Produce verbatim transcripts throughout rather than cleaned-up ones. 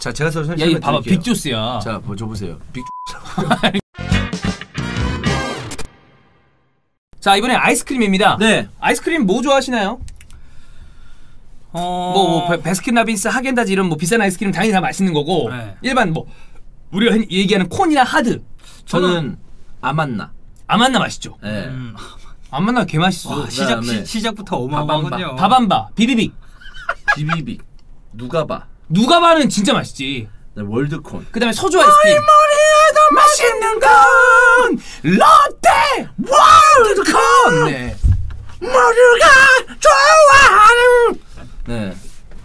자, 제가 설명 야, 이거 봐봐. 드릴게요. 빅조스야. 자, 뭐 줘보세요. 빅. 자, 이번엔 아이스크림입니다. 네. 아이스크림 뭐 좋아하시나요? 어... 뭐, 뭐 베스킨라빈스, 하겐다즈 이런 뭐 비싼 아이스크림 당연히 다 맛있는 거고 네. 일반 뭐 우리가 흔히 얘기하는 콘이나 하드. 저는 아만나. 아만나 맛있죠. 네. 음. 아만나 개 맛있어. 와, 시작 그다음에 시, 시작부터 어마어마하군요. 바밤바, 비비빅. 비비빅. 누가바. 누가바는 진짜 맛있지. 네, 월드콘. 그다음에 소주 아이스크림. 맛있는 건 롯데 월드콘. 네. 모두가 좋아하는. 네.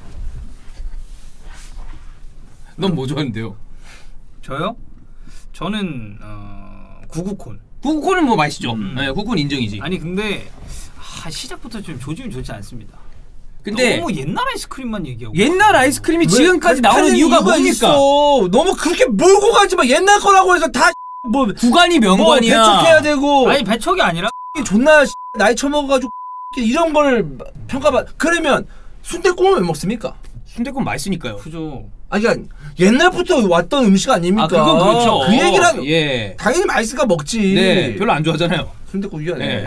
넌 뭐 좋아하는데요? 저요? 저는 어... 구구콘. 구구콘은 뭐 맛있죠. 음. 네, 구구콘 인정이지. 아니 근데 아, 시작부터 좀 조짐이 좋지 않습니다. 근데 너무 옛날 아이스크림만 얘기하고. 옛날 아이스크림이 지금까지 나오는 이유가 뭡니까? 있어. 너무 그렇게 몰고 가지 마. 옛날 거라고 해서 다 뭐 구간이 명관이야. 뭐 배척해야 되고. 아니 배척이 아니라 존나 나이 처먹어가지고 이런 걸 평가받. 그러면 순댓국은 왜 먹습니까? 순댓국 맛있으니까요. 그죠. 아, 그러니까 옛날부터 왔던 음식 아닙니까? 아, 그건 그렇죠. 그 얘기랑 예. 당연히 맛있으니까 먹지. 네, 별로 안 좋아하잖아요. 순댓국 이게 네.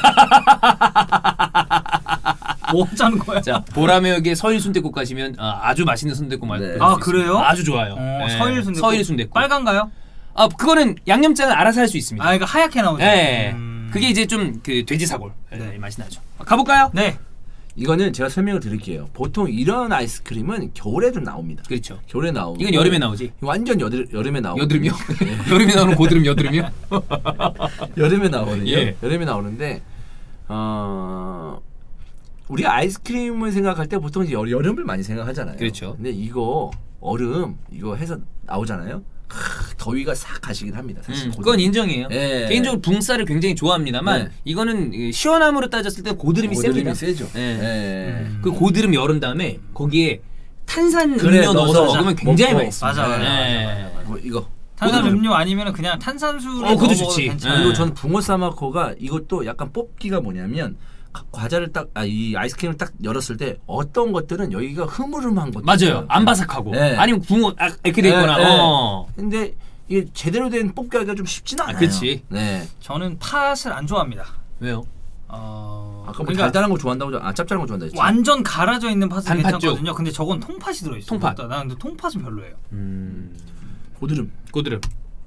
뭐 하자는 거야? 자, 보라매역에 서일 순댓국 가시면 아, 아주 맛있는 순댓국 맛. 네. 아, 그래요? 아주 좋아요. 어, 네. 서일 순댓국. 서일 순댓국. 빨간가요? 아, 그거는 양념장은 알아서 할 수 있습니다. 아, 이거 하얗게 나오죠. 네. 음... 그게 이제 좀 그 돼지 사골 네. 네. 맛이 나죠. 가볼까요? 네. 이거는 제가 설명을 드릴게요. 보통 이런 아이스크림은 겨울에 좀 나옵니다. 그렇죠. 겨울에 나오고. 이건 여름에 나오지. 완전 여름, 여름에 나오고. 여드름이요? 여름에 나오는 고드름 여드름이요? 여름에 나오거든요. 예. 여름에 나오는데 어 우리 아이스크림을 생각할 때 보통 이제 여, 여름을 많이 생각하잖아요. 그렇죠. 근데 이거 얼음 이거 해서 나오잖아요. 크, 더위가 싹 가시긴 합니다. 사실. 음, 그건 인정이에요. 예. 개인적으로 붕쌀을 굉장히 좋아합니다만 네. 이거는 시원함으로 따졌을 때 고드름이 셉니다. 고드름이 세죠. 예. 예. 음. 그 고드름 열은 다음에 거기에 탄산 그래, 음료 넣어서 넣어서 먹으면 굉장히 먹고. 맛있습니다. 맞아, 맞아, 예. 맞아, 맞아, 맞아. 뭐 이거. 탄산 고드름. 음료 아니면 그냥 탄산수를 어, 그것도 넣어 좋지. 먹어도 괜찮아요. 그리고 예. 저는 붕어 사마코가 이것도 약간 뽑기가 뭐냐면 가- 과자를 딱 아 이 아이스크림을 딱 열었을 때 어떤 것들은 여기가 흐물흐물한 것도 맞아요. 있어요. 안 바삭하고. 네. 아니면 붕어 아, 이렇게 돼 있거나. 네, 네. 어. 근데 이게 제대로 된 뽑기가 좀 쉽지는 않아요. 그치. 네. 저는 팥을 안 좋아합니다. 왜요? 어... 아까 뭐 그러니까 달달한 거 좋아한다고 아 짭짤한 거 좋아한다 했지. 완전 갈아져 있는 팥은 단팥 괜찮거든요. 근데 저건 통팥이 들어있어. 통팥. 나 근데 통팥은 별로예요. 음. 고드름. 고드름.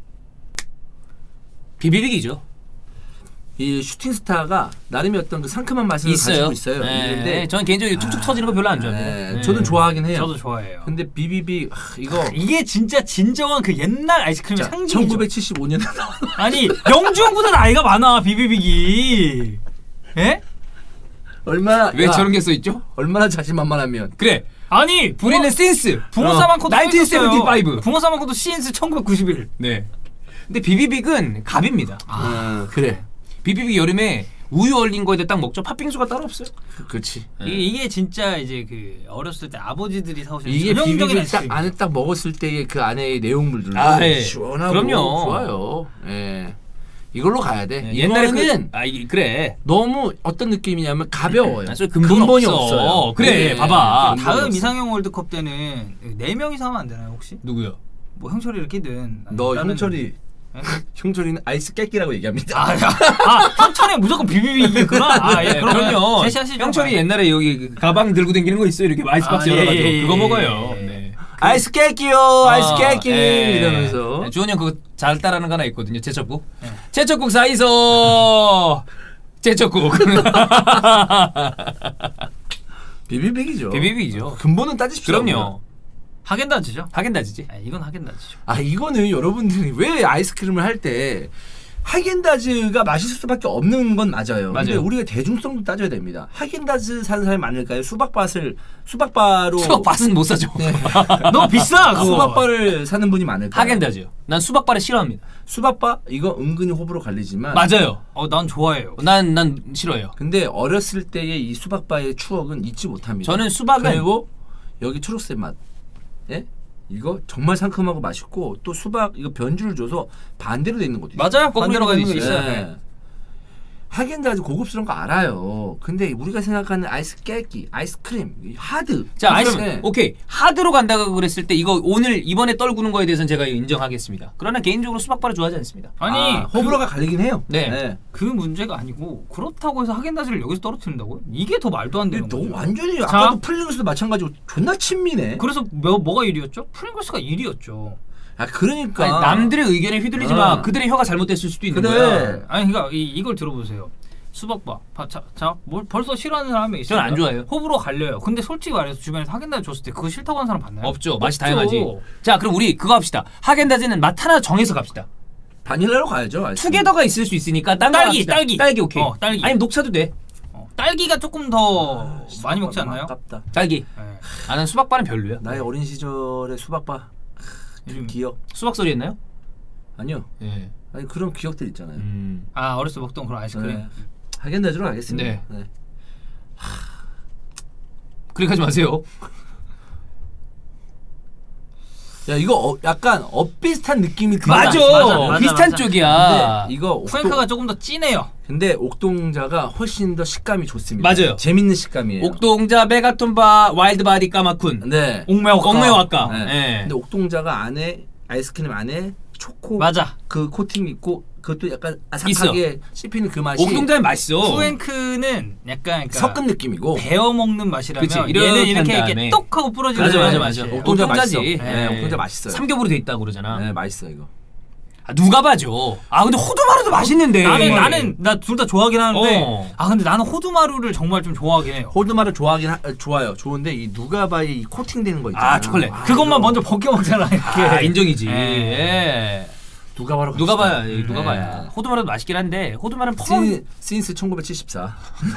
비비빅이죠. 이 슈팅스타가 나름의 어떤 그 상큼한 맛을 있어요. 가지고 있어요. 네. 있는데 저는 개인적으로 툭툭 터지는 거 별로 안 좋아해요. 네. 네. 저는 좋아하긴 해요. 저도 좋아해요. 근데 비비빅 하, 이거 이게 진짜 진정한 그 옛날 아이스크림의 자, 상징이죠. 천구백칠십오 년에 나온 아니 영주형보다 나이가 많아 비비빅이. 예? 얼마나 왜 야, 저런 게 써 있죠? 얼마나 자신만만하면 그래. 아니 우리는 센스. 붕어 어. 사망코도 천구백칠십오. 붕어 사망코도 시인스 천구백구십일. 네. 근데 비비빅은 갑입니다. 아, 그래. 비비빅 여름에 우유 얼린 거에다 딱 먹죠. 팥빙수가 따로 없어요. 그렇지. 이게, 이게 진짜 이제 그 어렸을 때 아버지들이 사오시는 이게 전형적인 비비빅 딱 아이스크림. 안에 딱 먹었을 때의 그 안의 내용물들도 아, 예. 시원하고 그럼요. 좋아요. 예. 이걸로 가야 돼. 네, 옛날에 이거는 그, 아 이, 그래. 너무 어떤 느낌이냐면 가벼워요. 아, 저 근본 근본이 없어. 없어요. 그래, 봐봐. 근본이 다음 없어. 이상형 월드컵 때는 네 명이서 하면 안 되나요 혹시? 누구요? 뭐 형철이를 끼든. 아니, 너 다른- 형철이 예? 형철이는 아이스 깨끼라고 얘기합니다. 아, 야. 아 형철이 무조건 비비빅이구나. 아 예, 그러면 그럼요. 제시하시죠. 형철이 옛날에 여기 그 가방 들고 다니는 거 있어요. 이렇게 아이스박스 아, 예, 열어가지고 예, 예, 그거 예, 먹어요. 예. 네. 아이스 깨끼요, 아이스 깨끼 예. 이러면서. 네, 주원이 형 그거 잘 따라하는 거 하나 있거든요. 제첩국. 예. 제첩국 사이서 제첩국. 비비빅이죠. 비비빅이죠. 근본은 따지십시오. 그럼요. 하겐다즈죠. 하겐다즈지. 아, 이건 하겐다즈죠. 아 이거는 여러분들이 왜 아이스크림을 할 때 하겐다즈가 맛있을 수밖에 없는 건 맞아요. 근데 맞아요. 우리가 대중성도 따져야 됩니다. 하겐다즈 사는 사람이 많을까요? 수박밭을 수박바로 수박밭은 못 사죠. 네. 너무 비싸 그거. 수박바를 사는 분이 많을까요? 하겐다즈요. 난 수박바를 싫어합니다. 수박바 이거 은근히 호불호 갈리지만 맞아요. 어, 난 좋아해요. 난 난 싫어요. 근데 어렸을 때의 이 수박바의 추억은 잊지 못합니다. 저는 수박은 그리고 여기 초록색 맛, 예? 이거 정말 상큼하고 맛있고 또 수박 이거 변주를 줘서 반대로 돼 있는 것도 있어요. 맞아요. 거꾸로 반대로 가는 거 가듯이. 있어요. 네. 하겐다즈 고급스러운 거 알아요. 근데 우리가 생각하는 아이스 깨끼, 아이스크림, 이 하드. 자, 아이스- 그럼 오케이 하드로 간다고 그랬을 때 이거 오늘 이번에 떨구는 거에 대해서는 제가 인정하겠습니다. 그러나 개인적으로 수박바를 좋아하지 않습니다. 아니 아, 그, 호불호가 갈리긴 해요. 네. 그 문제가 아니고 그렇다고 해서 하겐다즈를 여기서 떨어뜨린다고요? 이게 더 말도 안 되는 근데 너 거죠. 완전히 자. 아까도 플링스도 마찬가지고 존나 친미네. 그래서 뭐, 뭐가 일 위였죠? 프링글스가 일 위였죠. 아 그러니까 아니, 남들의 의견에 휘둘리지 마. 어. 그들의 혀가 잘못됐을 수도 있는 그래. 거야. 아니 그러니까 이, 이걸 들어보세요. 수박바. 바, 자, 자, 뭘 벌써 싫어하는 사람이 있어요. 저는 안 좋아해요. 호불호 갈려요. 근데 솔직히 말해서 주변에서 하겐다즈 줬을 때 그거 싫다고 하는 사람 봤나요? 없죠. 맛이 없죠. 다양하지. 자, 그럼 우리 그거 합시다. 하겐다즈는 맛 하나 정해서 갑시다. 바닐라로 가야죠. 아이스크림. 투게더가 있을 수 있으니까 딴 딸기, 거 합시다. 딸기. 딸기 오케이. 어, 딸기. 아니면 녹차도 돼. 어, 딸기가 조금 더 아, 많이 먹지 수박바 않나요? 아깝다. 딸기. 네. 아, 난 수박바는 별로야. 나의 어린 시절의 수박바 요즘 기억 수박 소리 했나요? 아니요. 예. 아니 그런 기억들 있잖아요. 음. 아 어렸을 때 먹던 그런 아이스크림. 네. 하겐다즈로 가겠습니다. 네. 네. 그렇게 하지 마세요. 야 이거 어, 약간 엇비슷한 느낌이 든다. 맞아. 맞아, 맞아, 비슷한 맞아. 쪽이야. 근데 이거 쿠엔카가 옥동, 조금 더 진해요. 근데 옥동자가 훨씬 더 식감이 좋습니다. 맞아요. 재밌는 식감이에요. 옥동자, 메가톤바, 와일드바디 까마쿤. 네. 옥매워까. 옥매워까. 네. 예. 근데 옥동자가 안에 아이스크림 안에 초코 맞아. 그 코팅 있고 그것도 약간 아삭하게 씹히는 그 맛이 옥동자는 맛있어. 쿠엔크는 약간 그러니까 섞은 느낌이고 베어 먹는 맛이라면 그치, 이렇게 얘는 한 이렇게 다음에. 이렇게 똑 하고 부러지는 맞아, 맞아, 맛이에요. 맞아. 옥동자 옥동자지. 맛있어. 네, 옥동자 맛있어요. 삼겹으로 돼 있다고 그러잖아. 네, 맛있어 이거. 아, 누가 봐줘. 아, 근데 호두마루도 맛있는데. 나는 나는 나 둘 다 좋아하긴 하는데 어. 아 근데 나는 호두마루를 정말 좀 좋아하긴 해요. 호두마를 좋아하긴 하, 좋아요. 좋은데 이 누가바의 이 코팅되는 거 있잖아. 아, 초콜릿. 그것만 이거 먼저 벗겨 먹잖아 이렇게. 아, 인정이지. 예. 예. 누가바로 누가 봐야 갑시다. 예, 누가 네. 봐야. 호두마루도 맛있긴 한데 호두마루는 퍼먹. 신, 신스 천구백칠십사.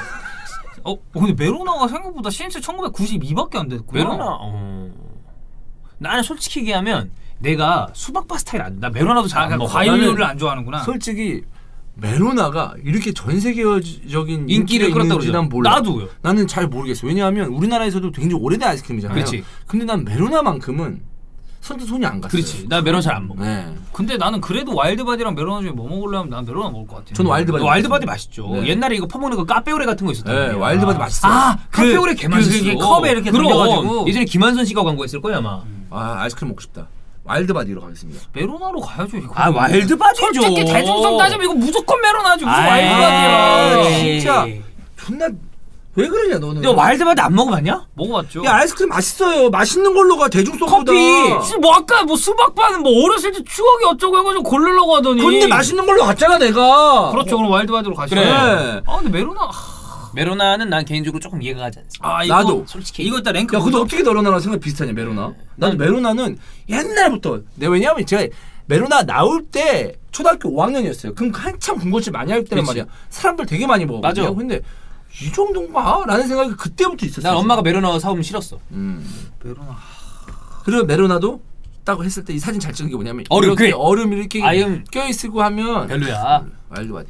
어 근데 메로나가 생각보다 신스 천구백구십이밖에 안 됐구나. 메로나. 어. 나는 솔직히 얘기하면 내가 수박바 스타일 안. 나 메로나도 잘 아, 안 그러니까 먹어. 과일류를 나는 안 좋아하는구나. 솔직히 메로나가 이렇게 전 세계적인 인기를 끌었다고 있는지 난 그러죠. 몰라. 나도요. 나는 잘 모르겠어. 왜냐하면 우리나라에서도 굉장히 오래된 아이스크림이잖아요. 그렇지. 근데 난 메로나만큼은 선뜻 손이 안 갔어요. 그렇지. 나 메로나 잘 안 먹어. 네. 근데 나는 그래도 와일드바디랑 메로나 중에 뭐 먹으려면 난 메로나 먹을 것 같아. 저는 와일드바디. 와일드바디 맛있죠. 네. 옛날에 이거 퍼먹는 거 카페오레 같은 거 있었단 네, 와일드바디 맛있어요. 아, 카페오레 개 그, 맛있어. 그게 컵에 이렇게 그럼. 담겨가지고. 예전에 김한선 씨가 광고했을 거야 아마. 아, 아이스크림 먹고 싶다. 와일드바디로 가겠습니다. 메로나로 가야죠 이거. 아, 와일드바디죠. 솔직히 대중성 따지면 이거 무조건 메로나지 무슨 아이, 와일드바디야. 에이. 진짜 존나 왜 그러냐 너는? 너 와일드바디 안 먹어봤냐? 먹어봤죠. 야 아이스크림 맛있어요. 맛있는 걸로 가 대중성보다. 커피. 씨, 뭐 아까 뭐 수박바는 뭐 어렸을 때 추억이 어쩌고 해가지고 고르려고 하더니. 근데 맛있는 걸로 갔잖아 내가. 그렇죠. 그럼 와일드바디로 가시죠. 그래. 아 근데 메로나. 하, 메로나는 난 개인적으로 조금 이해가 가지 않습니다. 아 이거 나도. 솔직히. 이거 일단 랭크. 야, 근데 보죠. 어떻게 메로나랑 생각 비슷하냐 메로나? 나는 메로나는 옛날부터 내 왜냐하면 제가 메로나 나올 때 초등학교 오 학년이었어요. 그럼 한참 군것질 많이 할 때란 그치. 말이야. 사람들 되게 많이 먹었거든요. 맞아. 근데 이 정도인가? 라는 생각이 그때부터 있었어요. 난 엄마가 메로나 사오면 싫었어. 음. 메로나. 그리고 메로나도 딱 했을 때 이 사진 잘 찍은 게 뭐냐면 얼음, 이렇게 그래. 얼음 이렇게 아유. 껴있고 하면 별로야. 와일드바디.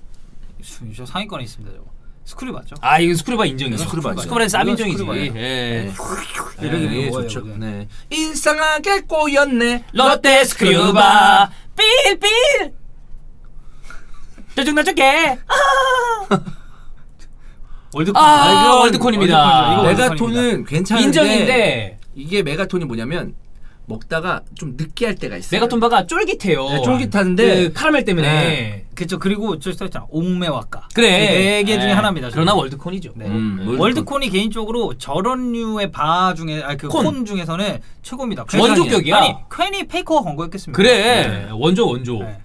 저 상위권에 있습니다 저거. 스크류 맞죠? 아 이거 스크류바 인정이야. 스크류바죠. 스크류바는 쌉 이건 인정이지. 스크류바예요. 예. 이런 게 네, 뭐예요, 좋죠. 이게? 네. 일상하게 꼬였네. 롯데 스크류바 삘삘 짜증나게. 월드콘. 아, 이건 월드콘입니다. 월드콘이죠. 이거 메가톤은 괜찮은데 인정인데 이게 메가톤이 뭐냐면 먹다가 좀 느끼할 때가 있어요. 메가톤바가 쫄깃해요. 네, 쫄깃한데 그 카라멜 때문에. 네. 그쵸. 그리고 저 있잖아. 옥매와까. 그래. 네 개 중에 네. 하나입니다. 그러나 저는. 월드콘이죠. 네. 음, 월드콘. 월드콘이 개인적으로 저런 류의 바 중에 아니 그 콘. 콘 중에서는 최고입니다. 원조격이야. 아니 괜히 페이커가 광고했겠습니까? 그래. 네. 원조 원조. 네.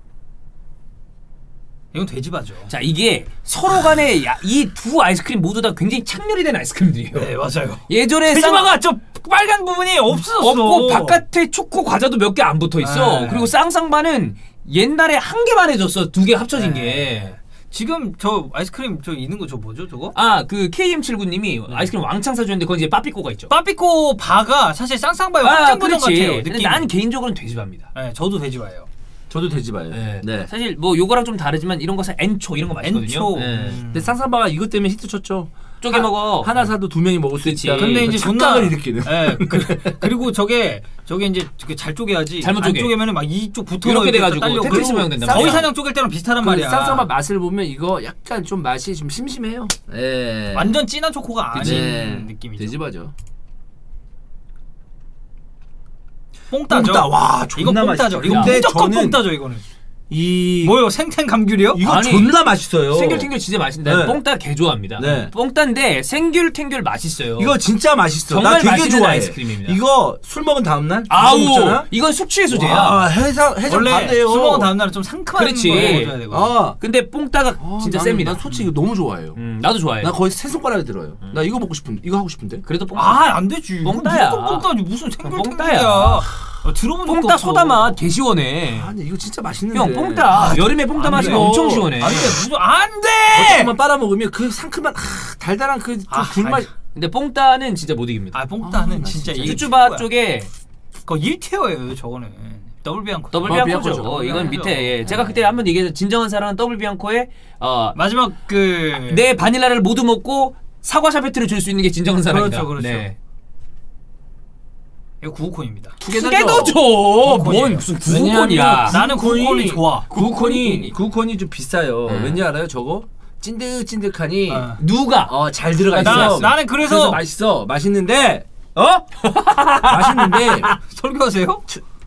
이건 돼지바죠. 자 이게 서로 간에 이 두 아이스크림 모두 다 굉장히 착렬이 된 아이스크림들이에요. 네 맞아요. 예전에 쌍 돼지바가 저 빨간 부분이 없어졌어. 없고 바깥에 초코 과자도 몇 개 안 붙어 있어. 네. 그리고 쌍쌍바는 옛날에 한 개만 해줬어. 두 개 합쳐진 네. 게. 지금 저 아이스크림 저 있는 거 저 뭐죠 저거? 아 그 케이엠 칠구님이 아이스크림 왕창 사주는데 거기 이제 빠삐꼬가 있죠. 빠삐코 바가 사실 쌍쌍바의 아 확장 버전 그렇지. 같아요. 근데 느낌이. 난 개인적으로는 돼지바입니다. 네, 저도 돼지바예요. 저도 돼지바예요. 네. 네. 사실 뭐 요거랑 좀 다르지만 이런 것은 엔초 이런 거 맛있거든요. 엔초. 네. 음. 근데 쌍쌍바가 이것 때문에 히트 쳤죠. 쪼개 먹어. 하나 사도 두 명이 먹을 수 그치. 있다. 근데 이제 존나 착각을 일으키는. 예. 그, 그리고 저게 저게 이제 잘 쪼개야지. 잘못 안 쪼개. 쪼개면은 막 이쪽 붙어 이렇게 돼가지고 테트리스 모양 된단 말이야. 거의 사냥 쪼갤 때랑 비슷하단 그 말이야. 쌍쌍맛 맛을 보면 이거 약간 좀 맛이 좀 심심해요. 예. 완전 진한 초코가 아닌 네. 느낌이죠. 돼지바죠. 뽕따죠. 뽕따. 와, 이거 존나 뽕따죠. 맛있죠. 이거 근데 무조건 저는 뽕따죠 이거는. 이 뭐요? 생탱 감귤이요? 이거 아니, 존나 맛있어요. 생귤탱귤 진짜 맛있는데 네. 뽕따 개 좋아합니다. 네. 뽕따인데 생귤탱귤 맛있어요. 이거 진짜 맛있어. 정말 나 되게 맛있는 좋아해. 아이스크림입니다. 이거 술 먹은 다음 날 아우 이거 먹잖아? 이건 숙취 소재야. 와, 해상 해장 원래 반대요. 술 먹은 다음 날은 좀 상큼한 그렇지. 거 먹어줘야 되고. 아, 근데 뽕따가 아, 진짜 난, 셉니다. 난 솔직히 이거 너무 좋아해요. 음, 나도 좋아해. 나 거의 세 손가락에 들어요. 나 이거 먹고 싶은 이거 하고 싶은데. 그래도 뽕따. 아, 안 되지. 뽕따야. 무조건 뽕따지. 무슨 생귤 뽕따야. 탱귤이야. 어, 들어본 적도 뽕따 없어. 소다 맛 개 시원해. 아니 이거 진짜 맛있는데. 형 뽕따 여름에 뽕따 안 마시면 돼요. 엄청 시원해. 안 돼. 무슨 안 돼. 조금만 빨아 먹으면 그 상큼한 아, 달달한 그 아, 굴맛. 근데 뽕따는 진짜 못 이깁니다. 아, 뽕따는 아, 나 진짜 진짜 이게 쭈쭈바 최고야. 쪽에 그거 일 티어예요, 저거는. 더블 비앙코. 더블 아, 비앙코죠. 비앙코죠. 이건 네. 밑에 예. 제가 그때 한번 얘기해서 진정한 사랑은 더블 비앙코에 어, 마지막 그 내 바닐라를 모두 먹고 사과 샤베트를 줄 수 있는 게 진정한 사랑이다. 그렇죠, 그렇죠. 네. 이거 구우콘입니다. 투게더죠. 구우콘이에요. 뭔 무슨 구우콘이야. 나는 구우콘이 좋아. 구우콘이 구우콘이 좀 비싸요. 음. 왠지 알아요? 저거 찐득찐득하니 어. 누가? 어 잘 들어가 있어. 나- 나는 그래서- 맛있어. 맛있는데 어? 맛있는데 설교하세요?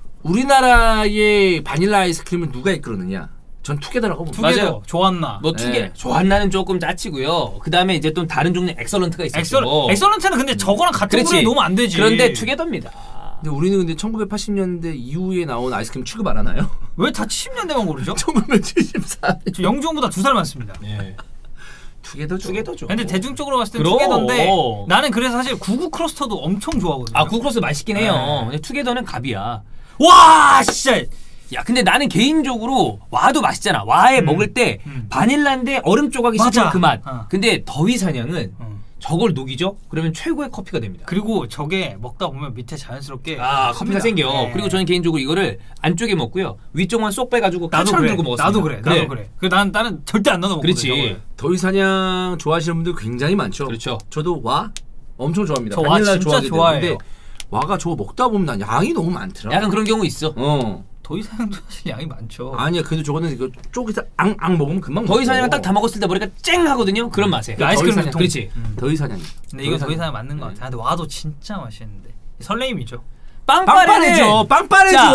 우리나라의 바닐라 아이스크림을 누가 이끌었느냐? 전 투게더라고 봅니다. 맞아요. 투게더 좋았나? 뭐 투게 네. 조한나는 조금 짜치고요. 그 다음에 이제 또 다른 종류 엑설런트가 있었고. 엑설 엑설런트는 근데 저거랑 같은 그렇지. 부류에 놓으면 안 되지. 그런데 투게더입니다. 근데 우리는 근데 천구백팔십 년대 이후에 나온 아이스크림 취급 안 하나요? 왜 다 칠십 년대만 고르죠? 천구백칠십사 년. 저 영주형보다 두 살 많습니다. 예. 투게더죠. 투게더죠. 근데 대중적으로 봤을 때 그럼. 투게더인데 나는 그래서 사실 구구 크러스터도 엄청 좋아하거든요. 아 구크로스 맛있긴 해요. 네. 근데 투게더는 갑이야. 와 진짜 야 근데 나는 개인적으로 와도 맛있잖아. 와에 음. 먹을 때 음. 바닐라인데 얼음 조각이 맞아. 씹히는 그 맛. 어. 근데 더위 사냥은 어. 저걸 녹이죠? 그러면 최고의 커피가 됩니다. 그리고 저게 먹다 보면 밑에 자연스럽게 아 커피가 씁니다. 생겨. 네. 그리고 저는 개인적으로 이거를 안쪽에 먹고요. 위쪽만 쏙 빼가지고 나도 칼처럼 그래. 들고 먹었습니다. 나도 그래. 나도 그래. 그 난 나는 절대 안 넣어 먹거든. 그렇지. 저걸. 더위 사냥 좋아하시는 분들 굉장히 많죠. 그렇죠. 저도 와 엄청 좋아합니다. 저 와 바닐라를 진짜 좋아하기 좋아해요. 때문에. 근데 와가 저거 먹다 보면 난 양이 너무 많더라. 약간 그런 경우 있어. 어. 더위 사냥도 사실 양이 많죠. 아니야. 그래도 저거는 이거 쪼개서 앙앙 먹으면 금방 더위 먹어. 사냥은 딱 다 먹었을 때 머리가 쨍 하거든요. 그런 맛에. 그 아이스크림 더위 사냥. 통. 그렇지. 음. 더위 사냥. 근데 이거 더위 사냥 맞는 것 같아. 근데 와도 진짜 맛있는데 설레임이죠. 빵빠레죠. 빵빠레죠. 자,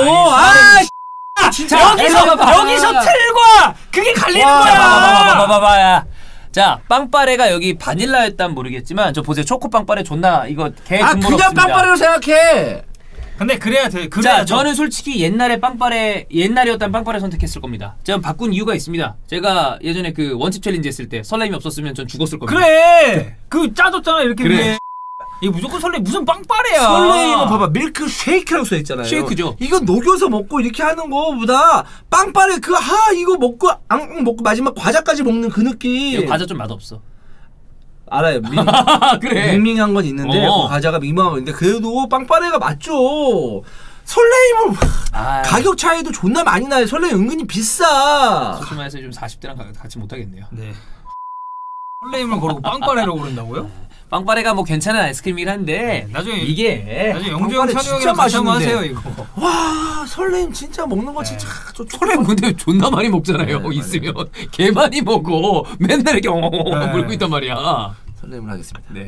아, 진짜 여기서 봐봐. 여기서 틀과 그게 갈리는 와. 거야. 봐봐봐봐봐봐야. 자, 빵빠레가 여기 바닐라였단 모르겠지만 저 보세요. 초코 빵빠레 존나 이거 개 아 근본 그냥 없습니다. 빵빠레로 생각해. 근데 그래야 돼. 그래야 자, 저는 솔직히 옛날에 빵빠레 옛날이었다면 빵빠레 선택했을 겁니다. 제가 바꾼 이유가 있습니다. 제가 예전에 그 원칩 챌린지 했을 때 설레임이 없었으면 전 죽었을 겁니다. 그래. 그 짜줬잖아 이렇게. 그래. 위에. 이거 무조건 설레임. 무슨 빵빠레야. 설레임은 봐봐 밀크 쉐이크라고 써 있잖아요. 쉐이크죠. 이거 녹여서 먹고 이렇게 하는 거보다 빵빠레 그 하 이거 먹고 앙 먹고 마지막 과자까지 먹는 그 느낌. 이거 과자 좀 맛없어. 알아요. 밍, 그래. 밍밍한 건 있는데 어. 그 과자가 밍밍한 건 있는데 그래도 빵빠레가 맞죠. 설레임은 아, 가격 차이도 존나 많이 나요. 설레임 은근히 비싸. 솔직히 말해서 좀 사십 대랑 같이 못 하겠네요. 네. 설레임을 고르고 빵빠레라고 그런다고요? 빵빠레가 뭐 괜찮은 아이스크림이긴 한데 네, 나중에 이게 나중에 영주 형, 빵빠레 찬우 진짜 형이랑 같이 한번 맛있는데. 하세요 이거. 와 설레임 진짜 먹는 거 네. 진짜 저 설레임 근데 존나 많이 먹잖아요. 네, 있으면 개 많이 먹어. 맨날 이렇게 엉엉엉 네. 물고 있단 말이야. 설레임을 하겠습니다. 네.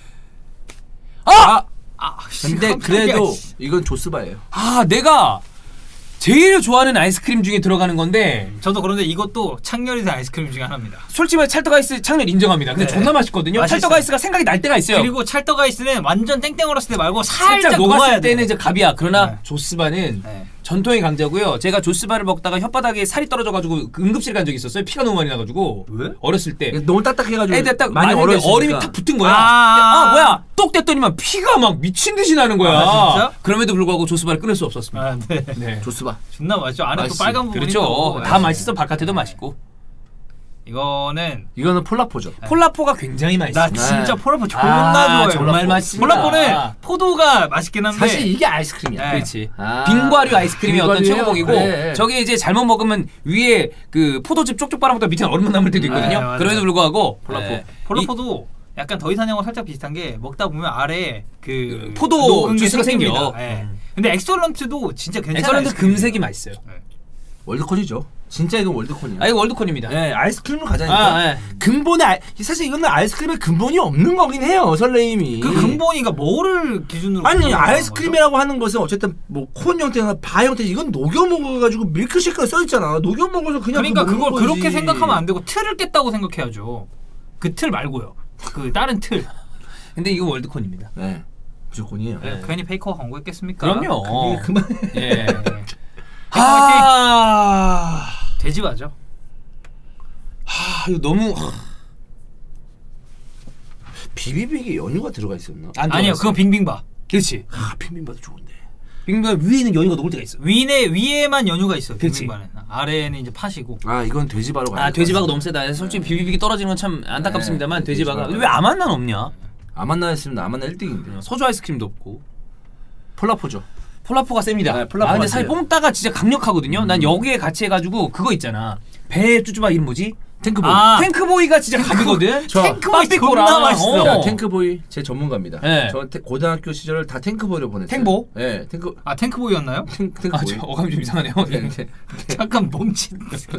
아! 아, 근데 깜짝이야, 그래도 씨. 이건 조스바예요. 아 내가 제일 좋아하는 아이스크림 중에 들어가는 건데 저도 그런데 이것도 창렬이 된 아이스크림 중에 하나입니다. 솔직히 말해 찰떡 아이스 창렬 인정합니다. 근데 네. 존나 맛있거든요. 맛있어요. 찰떡 아이스가 생각이 날 때가 있어요. 그리고 찰떡 아이스는 완전 땡땡 얼었을 때 말고 살짝 살짝 녹았을 녹아야 돼. 때는 이제 갑이야. 그러나 네. 조스바는 네. 전통의 강자고요. 제가 조스바를 먹다가 혓바닥에 살이 떨어져가지고 응급실 간 적이 있었어요. 피가 너무 많이 나가지고. 왜? 어렸을 때. 너무 딱딱해가지고 애들 딱 많이 많이 얼어있으니까. 얼음이 탁 붙은 거야. 아. 아, 뭐야? 똑 뗐더니만 피가 막 미친 듯이 나는 거야. 아, 진짜? 그럼에도 불구하고 조스바를 끊을 수 없었습니다. 아, 네. 네. 조스바. 존나 맛있죠. 안에 맛있지. 또 빨간 부분이 그렇죠. 또 다 맛있어. 바깥에도 맛있고. 이거는 이거는 폴라포죠. 폴라포가 굉장히 맛있어. 나 네. 진짜 폴라포 존나 아, 좋아해. 정말 폴라포. 맛있습니다. 폴라포는 포도가 맛있긴 한데 사실 이게 아이스크림이야. 네. 그렇지. 아. 빙과류 아이스크림의 어떤 빙과류예요? 최고봉이고 그래. 저게 이제 잘못 먹으면 위에 그 포도즙 쪽쪽 빨아먹다 밑에 얼음만 남을 때도 있거든요. 네, 맞아요. 그럼에도 불구하고 폴라포. 네. 폴라포도 약간 더위사냥하고 살짝 비슷한 게 먹다 보면 아래 그 포도 녹은 게 주스가 생겨. 생깁니다. 예. 음. 근데 엑설런트도 진짜 괜찮아요. 엑설런트 금색이 맛있어요. 네. 월드콘이죠. 진짜 이건 월드콘이야. 아 이거 월드콘입니다. 네, 아이스크림을 가자니까. 아, 네. 근본에 아, 사실 이거는 아이스크림에 근본이 없는 거긴 해요. 설레임이. 그 근본이가 뭐를 기준으로? 아니 구분하는 아이스크림이라고 하는 것은 어쨌든 뭐 콘 형태나 바 형태 이건 녹여 먹어가지고 밀크쉐이크가 써 있잖아. 녹여 먹어서 그냥 그러니까 그거 그걸 먹는 그렇게 거지. 생각하면 안 되고 틀을 깼다고 생각해야죠. 그 틀 말고요. 그 다른 틀. 근데 이거 월드콘입니다. 네, 무조건이에요. 네. 괜히 페이커가 광고했겠습니까? 그럼요. 그게 그만. 예. 아 돼지바죠. 아 이거 너무 비비빅에 연유가 들어가 있었나? 안 아니요, 들어갔어. 그건 빙빙바. 그렇지. 아, 빙빙바도 좋은데. 빙빙 위에는 연유가 녹을 때가 있어. 위에 위에만 연유가 있어요. 그치. 빙빙바는 아래에는 이제 팥이고. 아, 이건 돼지바로 가야 아 될 돼지바가 것 너무 세다. 솔직히 비비빅이 떨어지는 건 참 안타깝습니다만 네, 돼지바가 돼지바가. 왜 아만나는 없냐? 아만나였으면 아만나 일 등인데. 소주 아이스크림도 없고. 폴라포죠. 폴라포가 셉니다. 네, 폴라포가 아 근데 사실 세요. 뽕따가 진짜 강력하거든요. 음. 난 여기에 같이 해가지고 그거 있잖아. 배 쭈쭈바 이름 뭐지? 탱크보이. 아, 탱크보이가 진짜 각이거든. 저 탱크보이 빠삐꼬랑. 존나 맛있어. 자, 어. 탱크보이 제 전문가입니다. 네. 저 태, 고등학교 시절을 다 탱크보이로 보냈어요. 탱보? 네, 탱크 아 탱크보이였나요? 탱, 아, 탱크보이. 저 어감이 좀 이상하네요. 네, 네. 잠깐 멈칫.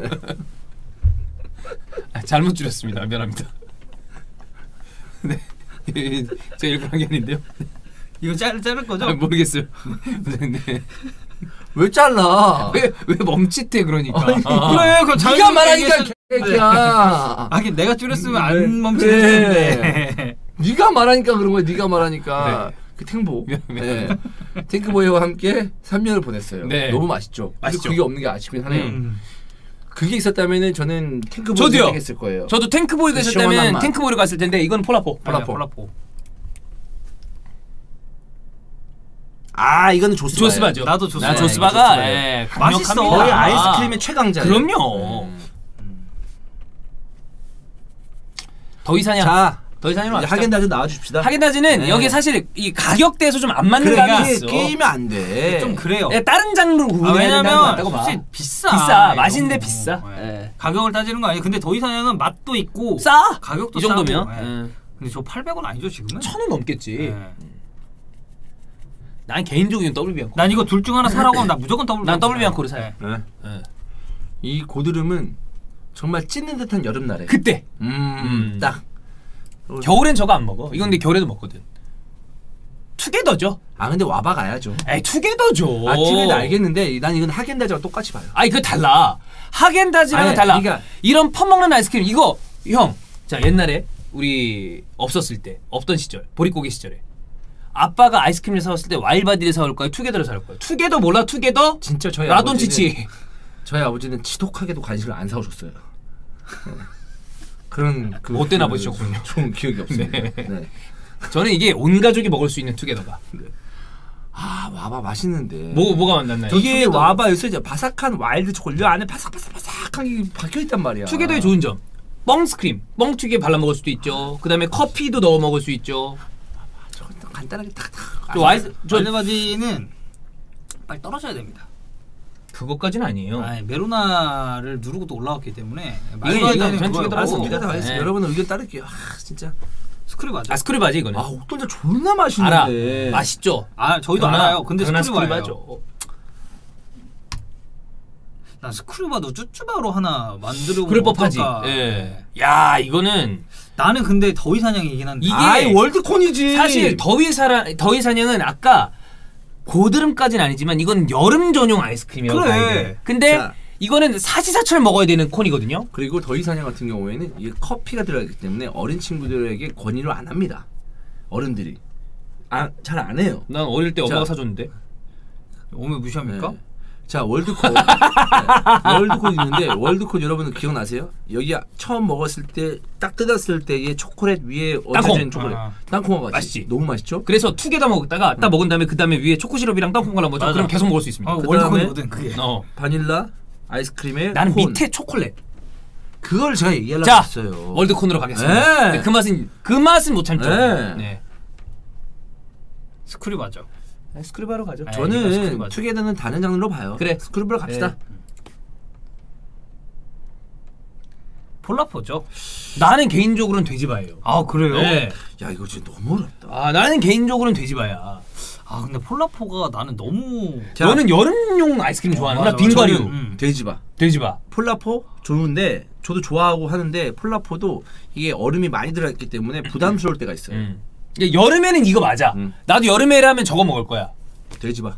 아, 잘못 줄였습니다. 미안합니다. 네, 제가 일부러 한 게 아닌데요. 이거 짤 자를 거죠? 아, 모르겠어요. 네. 왜 잘라? 왜왜 멈칫해 그러니까. 아니, 아. 그래, 그럼 잘 네가 말하니까 개새끼야. 하긴 내가 줄였으면 안 그래. 멈추는 텐데. 네가 말하니까 그런 거야. 네가 말하니까. 네. 그 탱보. 미안, 네. 탱크보이와 함께 삼 년을 보냈어요. 네. 너무 맛있죠. 맛있죠. 그게 없는 게 아쉽긴 하네요. 음. 그게 있었다면은 저는 탱크보이 저도요. 선택했을 거예요. 저도 탱크보이가 시원한 있었다면 맛. 탱크보이를 갔을 텐데 이건 폴라포. 폴라포. 폴라포. 아, 이거는 조스바. 조스바죠. 나도 조스바. 난 네, 조스바가 조스바예요. 예, 맛있어. 강력합니다. 거의 아. 아이스크림의 최강자예요. 그럼요. 음. 더 이상이야. 자, 더 이상이면 이제 하겐다즈 나와줍시다. 하겐다즈는 네. 여기 사실 이 가격대에서 좀 안 맞는 그러니까 감이 있어. 끼면 안 돼. 좀 그래요. 예, 다른 장르로 아, 구분해야 된다는 것 왜냐면 같다고 봐. 솔직히 비싸. 비싸. 이런 맛있는데 거. 비싸. 네. 예. 가격을 따지는 거 아니에요. 근데 더이상향은 맛도 있고 싸. 가격도 이 정도면. 싸고. 예. 음. 근데 저 팔백 원 아니죠 지금은? 천 원 넘겠지. 예. 난 개인적으로 더블 비앙코. 난 이거 둘 중 하나 사라고 하면 나 무조건 더블. 난 더블 비앙코 비앙코를 사요. 예. 네. 예. 이 고드름은 정말 찢는 듯한 여름날에. 그때 음, 음. 딱. 겨울엔 저거 안 먹어. 이건 근데 겨울에도 먹거든. 투게더죠. 아 근데 와봐 가야죠. 에이 투게더죠. 아 투게더 알겠는데 난 이건 하겐다즈와 똑같이 봐요. 아니 그거 달라. 하겐다즈랑은 아니, 달라. 그러니까- 이런 퍼먹는 아이스크림 이거 형. 자 옛날에 우리 없었을 때 없던 시절 보릿고개 시절에 아빠가 아이스크림을 사왔을 때 와일바디를 사올 거야 투게더를 사올 거야. 투게더 몰라 투게더? 진짜 저희 라돈치치. 아버지는 저희 아버지는 지독하게도 간식을 안 사오셨어요. 네. 그런 그 못된 그 아버지셨군요. 좋은 기억이 없습니다. 네. 네. 저는 이게 온 가족이 먹을 수 있는 투게더가. 아 와봐 맛있는데. 뭐 뭐가 만났나요? 이게 투게더. 와봐였어요. 이제 바삭한 와일드 초콜릿 안에 바삭바삭바삭하게 박혀 있단 말이야. 투게더의 좋은 점. 뻥스크림, 뻥튀기에 발라 먹을 수도 있죠. 그다음에 커피도 넣어 먹을 수 있죠. 저건 또 간단하게 탁탁. 저 와이드 저 와일드바디는 빨리 떨어져야 됩니다. 그것까지는 아니에요. 아니, 메로나를 누르고 또 올라왔기 때문에 이건 와일드바디는 그냥 그거예요. 투게더라고. 알았어, 어, 우리가 다 알겠어. 네. 여러분은 의견 따를게요. 아 진짜. 스크류 맞아. 아 스크류바지 이거는. 아 옥동자 존나 맛있는데. 알아. 맛있죠. 아 저희도 당연하- 알아요. 근데 당연한 스크류 맞아. 스크류바죠. 난 스크류바도 쭈쭈바로 하나 만들어 그럴 보면 법하지. 어떨까. 예. 야 이거는 나는 근데 더위 사냥이긴 한데. 이게 아이 월드콘이지. 사실 더위 사라 더위 사냥은 아까 고드름까지는 아니지만 이건 여름 전용 아이스크림이라고 그래. 봐야 돼. 근데 자. 이거는 사시사철 먹어야 되는 콘이거든요. 그리고 더위사냥 같은 경우에는 이게 커피가 들어가기 때문에 어린 친구들에게 권유를 안 합니다. 어른들이 아, 잘 안 해요. 난 어릴 때 자. 엄마가 사줬는데. 오늘 무시합니까? 네. 자 월드콘 네. 월드콘 있는데 월드콘 여러분들 기억나세요? 여기 처음 먹었을 때 딱 뜯었을 때의 초콜릿 위에 얹어진 초콜릿 아. 땅콩 맛이 맛있지. 너무 맛있죠? 그래서 투게더 먹다가 딱 먹은 다음에 그 다음에 위에 초코 시럽이랑 땅콩 갈라 먹죠. 맞아. 그럼 계속 먹을 수 있습니다. 아, 그 월드콘이거든 그게. 어. 바닐라 아이스크림에 나는 콘. 밑에 초콜릿. 그걸 제가 얘기하려고 자, 했어요. 월드콘으로 가겠습니다. 네. 근데 그 맛은 그 맛은 못 참죠. 네. 네. 스크류 맞아. 스크류바로 가죠. 네. 이거 저는 스크류바죠. 투게더는 다른 장르로 봐요. 그래. 스크류바로 갑시다. 네. 폴라포죠. 나는 개인적으로는 돼지바예요. 아 그래요? 네. 야 이거 진짜 너무 어렵다. 아 나는 개인적으로는 돼지바야. 아 근데 폴라포가 나는 너무 자, 너는 여름용 아이스크림 좋아하는구나. 맞아, 빙과류. 저는, 음. 돼지바. 돼지바. 폴라포 좋은데 저도 좋아하고 하는데 폴라포도 이게 얼음이 많이 들어있기 때문에 부담스러울 때가 있어요. 음. 이게 여름에는 이거 맞아. 음. 나도 여름에라면 저거 먹을 거야. 돼지바.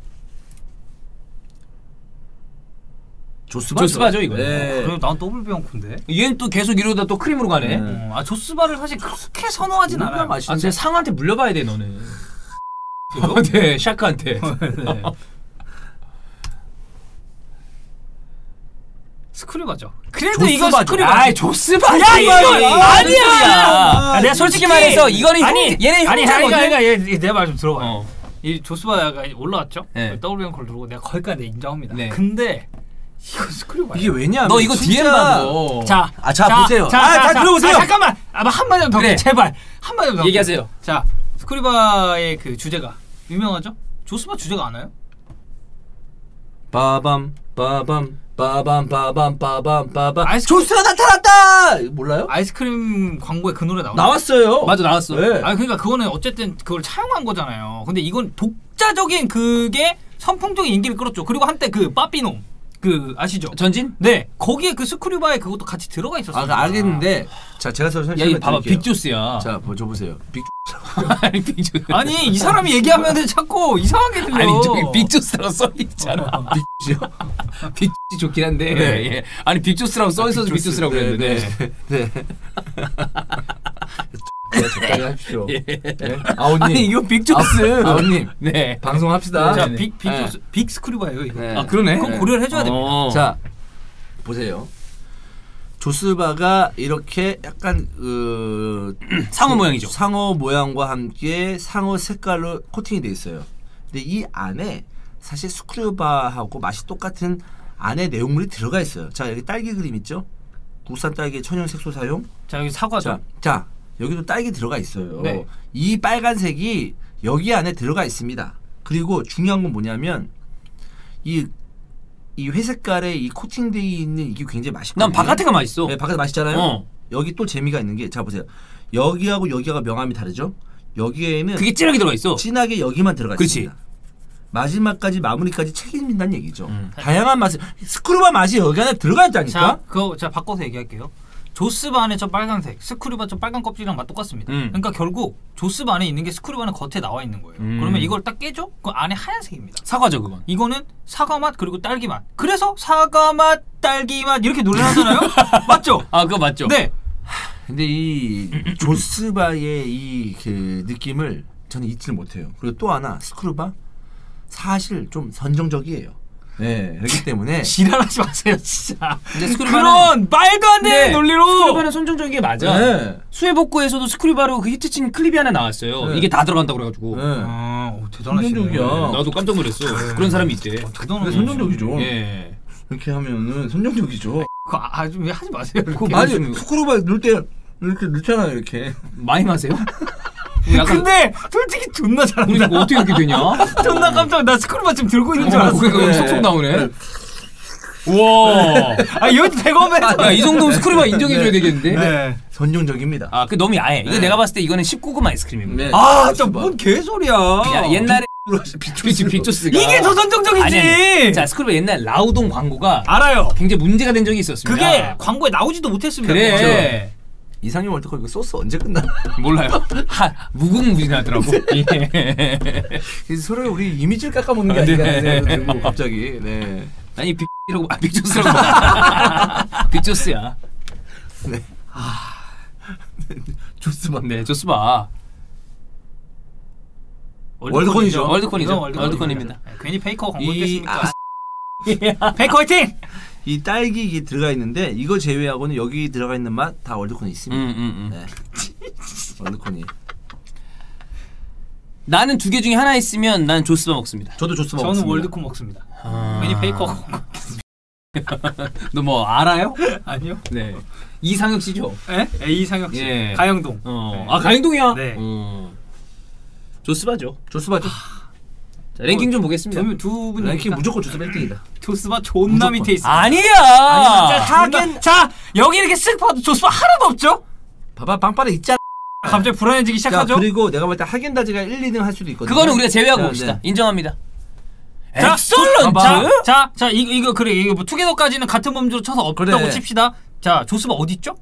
조스바. 조스바죠, 이거. 네. 그래 난 더블 비앙코인데. 얘는 또 계속 이러다 또 크림으로 가네. 네. 어, 아 조스바를 사실 그렇게 선호하진 뭔가 않아요. 맛있- 아, 진짜 상한테 물려봐야 돼 너는. 어, 네, 샤크한테. 네. 스크류바죠. 그래도 이거 조스바죠. 스크류바. 아, 조스바. 야, 이거 아니야. 야, 내가 솔직히 말해서 이거는 아니 형, 얘네 아니 형제거든? 아니 아니 아니 내 말 좀 들어봐. 요 어. 이 조스바가 올라왔죠. 네. 더블 비앙코를 들고 내가 거기까지 인정합니다. 네. 근데 이거 스크류바. 이게 왜냐면 너 이거 진짜- 디엠 봐도. 자, 아, 자, 보세요. 아, 다 들어보세요. 아, 잠깐만. 아, 한마디 더. 그래. 제발. 한마디 더. 얘기하세요. 자, 스크류바의 그 주제가 유명하죠? 조스바 주제가 아나요? 빠밤 빠밤 빠밤 빠밤 빠밤 빠밤. 아이스크림- 조스가 나타났다. 몰라요? 아이스크림 광고에 그 노래 나오나? 나왔어요. 맞아, 나왔어. 네. 아 그러니까 그거는 어쨌든 그걸 차용한 거잖아요. 근데 이건 독자적인 그게 선풍적인 인기를 끌었죠. 그리고 한때 그 빠삐놈 그 아시죠? 전진? 네 거기에 그 스크류바에 그것도 같이 들어가 있었어요. 아, 그 알겠는데 자 제가 설명 야, 이거 드릴게요. 봐봐. 빅조스야. 자, 뭐, 저 보세요. 빅 아니, 빅조스. 아니 이 사람이 얘기하면 자꾸 이상하게 들려. 아니, 저기 빅조스라고 써있잖아. 빅이요? 빅조스 좋긴 한데. 네. 예. 아니, 빅조스라고 써있어서 빅조스라고 네, 그랬는데. 네. 네. 네, 적당히 하십시오. 예. 네. 아우님. 아니, 이거 빅조스. 아, 아우님. 네. 방송합시다. 자, 네, 빅, 빅, 네. 조스, 빅 스크류바예요 이거. 네. 아, 그러네. 그건 고려를 해줘야 됩니다. 어. 자, 보세요. 조스바가 이렇게 약간 그 상어 모양이죠. 상어 모양과 함께 상어 색깔로 코팅이 돼 있어요. 근데 이 안에 사실 스크류바하고 맛이 똑같은 안에 내용물이 들어가 있어요. 자, 여기 딸기 그림 있죠? 국산 딸기 천연 색소 사용. 자 여기 사과죠. 자, 자, 여기도 딸기 들어가 있어요. 네. 이 빨간색이 여기 안에 들어가 있습니다. 그리고 중요한 건 뭐냐면 이 이 회색깔에 이 코팅되어 있는 이게 굉장히 맛있거든요. 난 바깥에가 맛있어. 네, 바깥에 맛있잖아요. 어. 여기 또 재미가 있는 게 자 보세요. 여기하고 여기가 명암이 다르죠? 여기에는 그게 진하게 들어가 있어. 진하게 여기만 들어가 그렇지. 있습니다. 마지막까지 마무리까지 책임진다는 얘기죠. 음. 다양한 맛을 스크루바 맛이 여기 안에 들어가 있다니까. 자 그거 자 바꿔서 얘기할게요. 조스바 안에 저 빨간색, 스크류바 저 빨간 껍질이랑 맛 똑같습니다. 음. 그러니까 결국 조스바 안에 있는 게 스크류바는 겉에 나와 있는 거예요. 음. 그러면 이걸 딱 깨죠? 그 안에 하얀색입니다. 사과죠, 그건. 이거는 사과 맛 그리고 딸기 맛. 그래서 사과 맛, 딸기 맛 이렇게 노래하잖아요. 맞죠? 아, 그거 맞죠? 네. 근데 이 조스바의 이 그 느낌을 저는 잊지를 못해요. 그리고 또 하나 스크루바 사실 좀 선정적이에요. 네, 그렇기 때문에 지랄하지 마세요, 진짜. 근데 스크류바는 그런 말도 안 되는 논리로. 스크류바는 선정적인 게 맞아. 네. 수해복구에서도 스크류바로 그 히트친 클립이 하나 나왔어요. 네. 이게 다 들어간다고 그래가지고. 네. 아, 오, 대단하시네. 선정적이야. 나도 깜짝 놀랐어. 그런 사람이 있대. 어, 대단하네. 선정적이죠. 예. 이렇게 하면은 선정적이죠. 그거 아, 좀 하지 마세요. 그 이렇게. 많이 좀- 스크루바 넣을 때 이렇게 넣잖아요, 이렇게. 많이 마세요? 약간 근데 솔직히 존나 우리 잘한다. 이거 어떻게 이렇게 되냐? 존나 깜짝 나 스크루바 지금 들고 있는 줄 알았어. 그러니까 네. 쏙쏙 나오네. 우와. 아 이것도 대검에서. 야, 이 정도면 스크류바 인정해줘야 되겠는데? 네. 선정적입니다. 아, 그 너무 야해. 이거 네. 내가 봤을 때 이거는 십구 금 아이스크림입니다. 네. 아, 진짜 뭔 개소리야. 야, 옛날에 빅조스, 빅조스가 이게 더 선정적이지. 아니, 아니. 자, 스크류바 옛날 라우동 광고가 알아요. 굉장히 문제가 된 적이 있었습니다. 그게 광고에 나오지도 못했습니다. 그래. 이상형 월드컵 이거 소스 언제 끝나? 몰라요. 하, 무궁무진하더라고. 예. 서로 우리 이미지를 깎아먹는 게 네. 아닌가 생각이 들고 갑자기. 네. 아니 빅이라고 아 빅조스라고. 빅조스야. 네. 조스바. 네, 조스바. 월드콘이죠. 월드콘이죠. 이건 월드콘입니다. 월드콘입니다. 네, 괜히 페이커 광고 이 했겠습니까? 아, 페이커 화이팅! 이 딸기 이게 들어가 있는데 이거 제외하고는 여기 들어가 있는 맛 다 월드콘에 있습니다. 음, 음, 음. 네. 월드콘이. 나는 두 개 중에 하나 있으면 난 조스바 먹습니다. 저도 조스바 저는 먹습니다. 월드콘 먹습니다. 아... 괜히 페이커 광고. 너 뭐 알아요? 아니요? 네. 이상혁 씨죠? 에? A 상혁 씨. 예. 가영동. 어. 네. 아, 가영동이야? 네. 어. 조스바죠. 조스바죠. 자, 랭킹 좀 보겠습니다. 두, 두 분이 랭킹 무조건 조스바 일 등이다. 조스바 존나 무조건. 밑에 있어. 아니야. 아니, 하겐- 자 여기 이렇게 쓱 봐도 조스바 하나도 없죠? 봐봐 빵빠레 있잖아. 갑자기 불안해지기 자, 시작하죠. 그리고 내가 볼 때 하겐다즈가 일, 이 등 할 수도 있거든요. 그거는 우리가 제외하고 자, 봅시다. 네. 인정합니다. 자, 엑설런트? 자, 자, 자, 이거 이거 그래 이거 뭐 투게더까지는 같은 범주로 쳐서 없다고 그래. 칩시다. 자, 조스바 어디 있죠?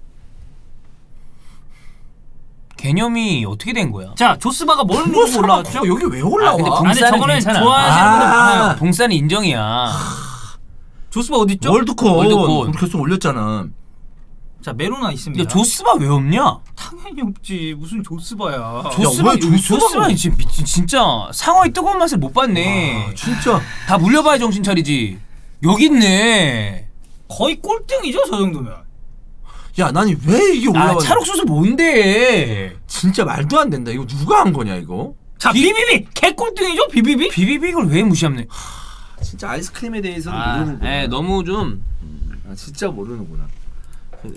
개념이 어떻게 된 거야? 자, 조스바가 뭘 뭐 누르고 올라왔죠? 여기 왜 아, 올라와? 근데 아니 봉사는 저거는 괜찮아. 좋아하시는 아. 분들 많아요. 봉사는 인정이야. 조스바 어디 있죠? 월드콘 월드콘. 우리 결승 올렸잖아. 자, 메로나 있습니다. 야, 조스바 왜 없냐? 당연히 없지. 무슨 조스바야. 조스바, 왜 조스바가 조스바는 진짜, 미친- 진짜 상어의 뜨거운 맛을 못 봤네. 아, 진짜. 다 물려봐야 정신 차리지. 여기 있네. 거의 꼴등이죠, 저 정도면. 야, 나는 왜 이게 올라와? 아, 찰옥수수 뭔데? 진짜 말도 안 된다. 이거 누가 한 거냐 이거? 자, 비비비 개 꼴등이죠, 비비비? 비비빅을 왜 무시하네? 진짜 아이스크림에 대해서는 아, 모르는구나. 예, 너무 좀 아, 진짜 모르는구나. 그래.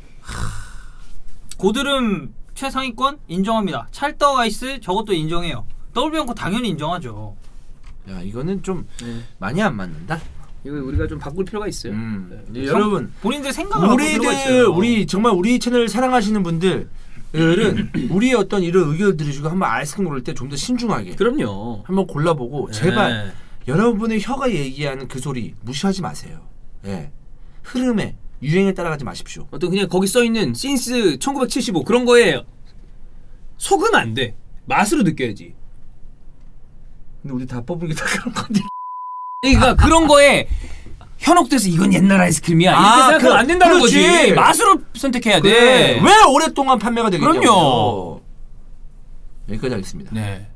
고드름 최상위권 인정합니다. 찰떡 아이스 저것도 인정해요. 더블비앙코 당연히 인정하죠. 야, 이거는 좀 네. 많이 안 맞는다. 이거 우리가 좀 바꿀 필요가 있어요. 음. 네. 네, 여러분, 본인들 생각을 바꿀 필요가 우리들 있어요. 우리 정말 우리 채널 사랑하시는 분들은 우리의 어떤 이런 의견을 들으시고 한번 아이스크림 고를 때 좀 더 신중하게 그럼요. 한번 골라보고 제발 네. 여러분의 혀가 얘기하는 그 소리 무시하지 마세요. 예. 흐름에 유행에 따라가지 마십시오. 어떤 그냥 거기 써 있는 신스 천구백칠십오 그런 거에 속으면 안 돼. 맛으로 느껴야지. 근데 우리 다 뽑은 게 다 그런 건데. 그러니까 그런 거에 현혹돼서 이건 옛날 아이스크림이야 이렇게 아, 생각하면 그- 안 된다는 그렇지. 거지. 맛으로 선택해야 돼. 그래. 왜 오랫동안 판매가 되겠냐고. 그럼요. 여기까지 하겠습니다. 네.